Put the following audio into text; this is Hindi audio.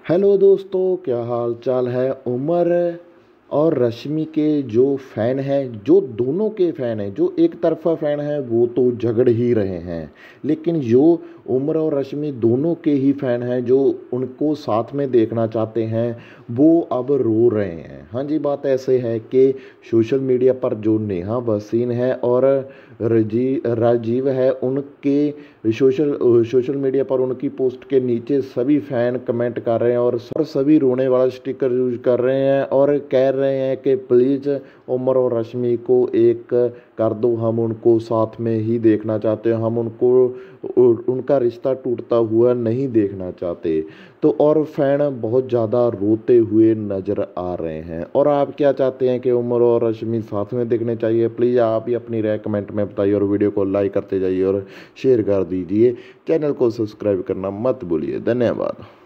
हेलो दोस्तों, क्या हाल चाल है। उमर और रश्मि के जो फ़ैन हैं, जो दोनों के फ़ैन हैं, जो एक तरफ़ा फ़ैन हैं वो तो झगड़ ही रहे हैं। लेकिन जो उमर और रश्मि दोनों के ही फ़ैन हैं, जो उनको साथ में देखना चाहते हैं, वो अब रो रहे हैं। हाँ जी, बात ऐसे है कि सोशल मीडिया पर जो नेहा भसीन है और राजीव है, उनके सोशल मीडिया पर उनकी पोस्ट के नीचे सभी फ़ैन कमेंट कर रहे हैं और सभी रोने वाला स्टिकर यूज कर रहे हैं और कह रहे हैं कि प्लीज़ उमर और रश्मि को एक कर दो, हम उनको साथ में ही देखना चाहते हैं, हम उनको उनका रिश्ता टूटता हुआ नहीं देखना चाहते। तो और फैन बहुत ज़्यादा रोते हुए नज़र आ रहे हैं। और आप क्या चाहते हैं कि उमर और रश्मि साथ में देखने चाहिए? प्लीज़ आप ही अपनी राय कमेंट में बताइए और वीडियो को लाइक करते जाइए और शेयर कर दीजिए। चैनल को सब्सक्राइब करना मत भूलिए। धन्यवाद।